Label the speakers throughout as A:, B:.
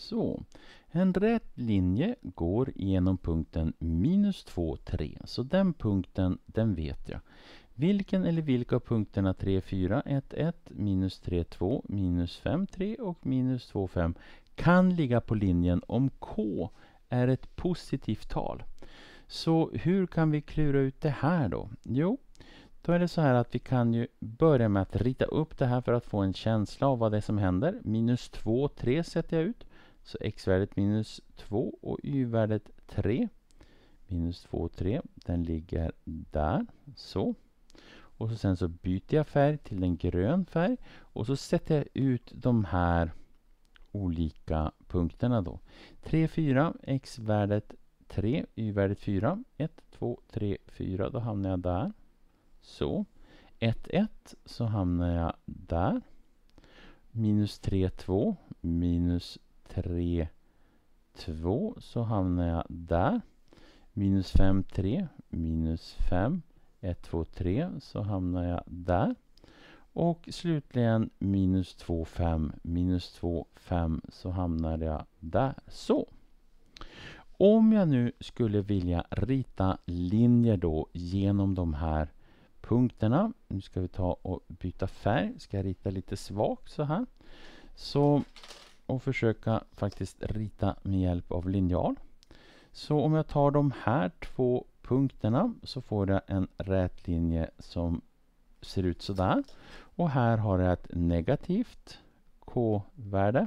A: Så, en rät linje går genom punkten minus 2, 3. Så den punkten, den vet jag. Vilken eller vilka av punkterna 3, 4, 1, 1, minus 3, 2, minus 5, 3 och minus 2, 5 kan ligga på linjen om k är ett positivt tal. Så hur kan vi klura ut det här då? Jo, då är det så här att vi kan ju börja med att rita upp det här för att få en känsla av vad det är som händer. Minus 2, 3 sätter jag ut. Så x-värdet minus 2 och y-värdet 3. Minus 2, 3, den ligger där. Så. Och så sen så byter jag färg till en grön färg. Och så sätter jag ut de här olika punkterna då. 3, 4, x-värdet 3, y-värdet 4. 1, 2, 3, 4. Då hamnar jag där. Så. 1, 1 så hamnar jag där. Minus 3, 2. Minus 3, 2 så hamnar jag där. Minus 5, 3. Minus 5. 1, 2, 3 så hamnar jag där. Och slutligen minus 2, 5. Minus 2, 5 så hamnar jag där. Så. Om jag nu skulle vilja rita linjer då genom de här punkterna. Nu ska vi ta och byta färg. Ska jag rita lite svagt så här. Så, och försöka faktiskt rita med hjälp av linjal. Så om jag tar de här två punkterna så får jag en rät linje som ser ut så där. Och här har jag ett negativt k-värde.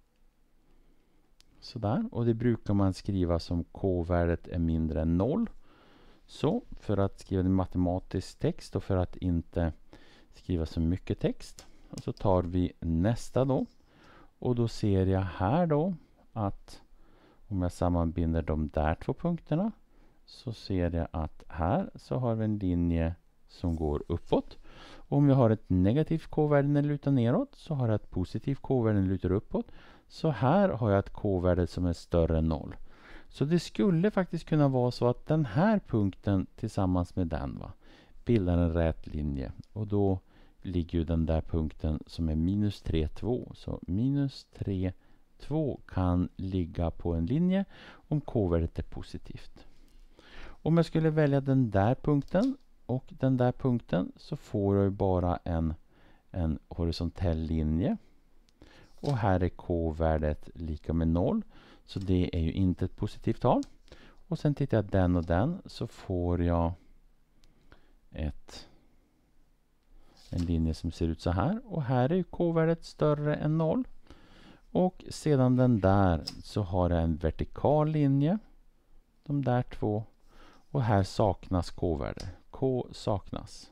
A: Sådär. Och det brukar man skriva som k-värdet är mindre än 0. Så, för att skriva en matematisk text och för att inte skriva så mycket text. Och så tar vi nästa då. Och då ser jag här då att om jag sammanbinder de där två punkterna så ser jag att här så har vi en linje som går uppåt. Och om jag har ett negativt k-värde när det lutar neråt så har jag ett positivt k-värde när det lutar uppåt. Så här har jag ett k-värde som är större än 0. Så det skulle faktiskt kunna vara så att den här punkten tillsammans med den bildar en rät linje. Och då ligger ju den där punkten som är minus 3, 2. Så minus 3, 2 kan ligga på en linje om k-värdet är positivt. Om jag skulle välja den där punkten och den där punkten så får jag ju bara en horisontell linje. Och här är k-värdet lika med 0. Så det är ju inte ett positivt tal. Och sen tittar jag den och den så får jag en linje som ser ut så här. Och här är ju k-värdet större än 0. Och sedan den där så har jag en vertikal linje. De där två. Och här saknas k-värde. K saknas.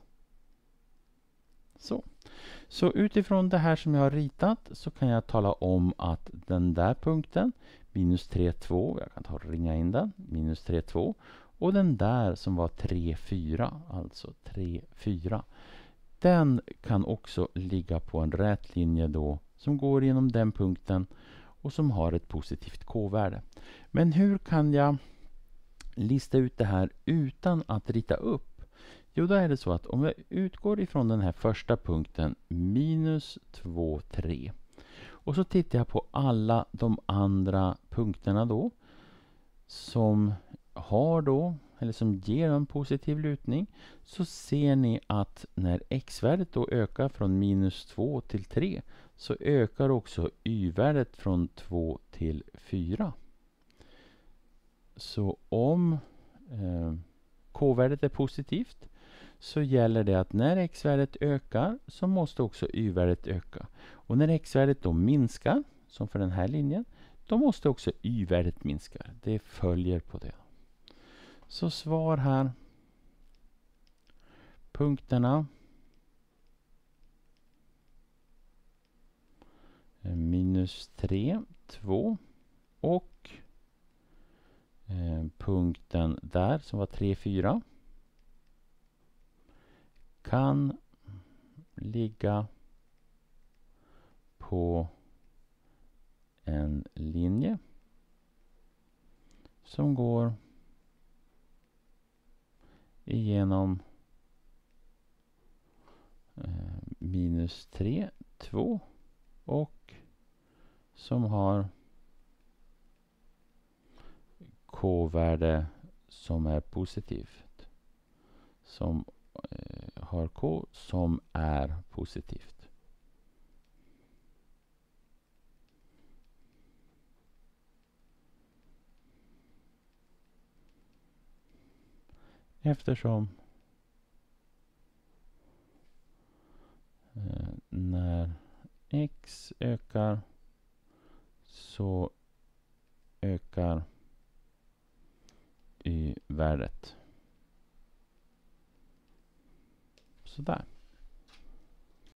A: Så utifrån det här som jag har ritat så kan jag tala om att den där punkten, minus 3, 2, jag kan ta och ringa in den, minus 3, 2. Och den där som var 3, 4, alltså 3, 4. Den kan också ligga på en rät linje då som går genom den punkten och som har ett positivt k-värde. Men hur kan jag lista ut det här utan att rita upp? Jo, då är det så att om jag utgår ifrån den här första punkten, minus 2, 3. Och så tittar jag på alla de andra punkterna då. Som har då, eller som ger en positiv lutning. Så ser ni att när x-värdet då ökar från minus 2 till 3. Så ökar också y-värdet från 2 till 4. Så om k-värdet är positivt så gäller det att när x-värdet ökar så måste också y-värdet öka. Och när x-värdet då minskar, som för den här linjen, då måste också y-värdet minska. Det följer på det. Så svar här. Punkterna. Minus 3, 2 och punkten där som var 3, 4 kan ligga på en linje som går igenom minus 3, 2 och som har k-värde som är positivt. Som har k som är positivt. Eftersom när x ökar så ökar y-värdet. Sådär.